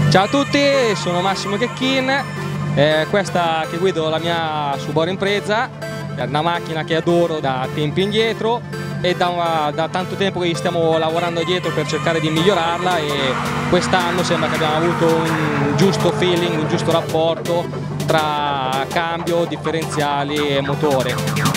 Ciao a tutti, sono Massimo Checchin, questa che guido la mia Subaru Impreza, è una macchina che adoro da tempi indietro e da tanto tempo che stiamo lavorando dietro per cercare di migliorarla, e quest'anno sembra che abbiamo avuto un giusto feeling, un giusto rapporto tra cambio, differenziali e motore.